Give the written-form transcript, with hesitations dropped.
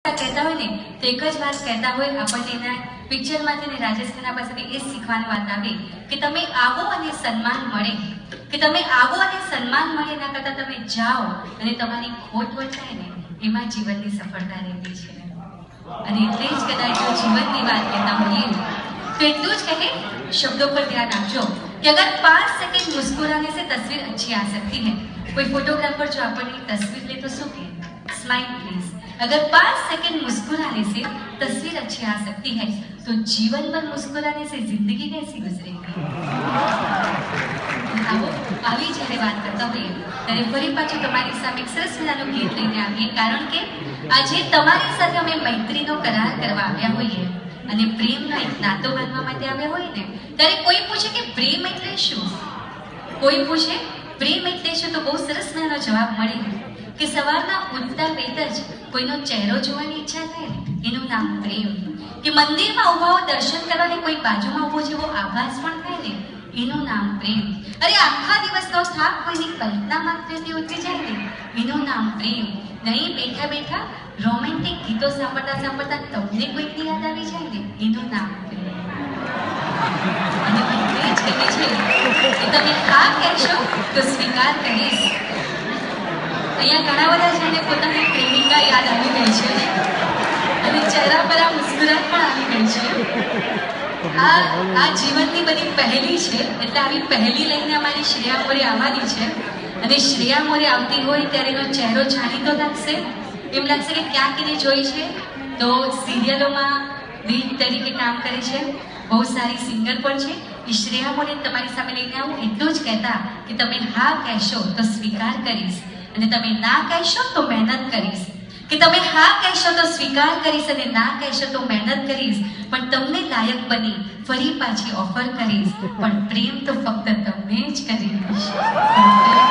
कहता हो ने तो एक ज बात कहता हो આપણને એના પિક્ચરમાંથી ને રાજેશ ખન્ના પાસેથી એ શીખવાની વાત આવી કે તમે આવો અને સન્માન મળે એના કરતાં તમે જાઓ અને તમારી ખોટ વચાય ને એમાં જીવનની સફળતા રહેતી છે અને એટલે જ કદાચ જો જીવનની વાત કહેતા હોઈએ तो એટલું જ કહે शब्दों पर ध्यान આપજો कि अगर 5 सेकंड मुस्कुराने से तस्वीर अच्छी आ सकती है। कोई फोटोग्राफर जो अपनी तस्वीर ले तो શું કહે स्माइल प्लीज। अगर 5 सेकंड मुस्कुराने से तस्वीर अच्छी आ सकती है तो जीवन भर मुस्कुराने से जिंदगी कैसी गुजरेगी। આવો આવી જ્યારે વાત કરતા હોઈએ ત્યારે ફરી પાછું તમારી સામે એક સરસ મજાનું ગીત લઈને આવીએ કારણ કે આજે તમારી સાથે અમે મૈત્રીનો કરાર કરવા આવ્યા હોઈએ અને પ્રેમનો એક નાતો બાંધવા માટે આવ્યા હોય ને ત્યારે કોઈ પૂછે કે પ્રેમ એટલે શું, કોઈ પૂછે પ્રેમ એટલે શું તો બહુ સરસ મજાનો જવાબ મળે કે સવારના ઉઠતા વેત જ કોઈનો ચહેરો જોવાની ઈચ્છા થાય ને એનું નામ પ્રેમ, કે મંદિરમાં ઊભા દર્શન કરવાને કોઈ બાજુમાં ઊભો જેવો આભાસ પણ થાય ને એનું નામ પ્રેમ, અરે આખા દિવસનો થાક કોઈની કલ્પના માત્રથી ઉતરી જાય ને એનું નામ પ્રેમ, નહીં બેઠા બેઠા રોમેન્ટિક ગીતો સાંભળતા સાંભળતા તમને કોઈકની યાદ આવી જાય ને એનું નામ પ્રેમ। અને એટલે જ કહે છે કે તમે હા કહેશો તો સ્વીકાર કરીશ। અહીંયા ઘણા બધા જેને પોતાની પ્રેમિકા યાદ આવી ગઈ છે અને ચહેરા પર આ મુસ્કુરાટ પણ આવી ગઈ છે। આ જીવનની બધી પહેલી છે એટલે આવી પહેલી લઈને અમારી શ્રેયા મોરે આવવાની છે અને શ્રેયા મોરે આવતી હોય ત્યારે એનો ચહેરો જાણીતો લાગશે, એમ લાગશે કે ક્યાંક એને જોઈ છે તો સિરિયલોમાં લીડ તરીકે કામ કરે છે, બહુ સારી સિંગર પણ છે। એ શ્રેયા મોરે તમારી સામે લઈને આવું એટલું જ કહેતા કે તમે હા કહેશો તો સ્વીકાર કરીશ અને તમે ના કહેશો તો મહેનત કરીશ, કે તમે હા કહેશો તો સ્વીકાર કરીશ અને ના કહેશો તો મહેનત કરીશ પણ તમને લાયક બની ફરી પાછી ઓફર કરીશ પણ પ્રેમ તો ફક્ત તમને જ કરીશ।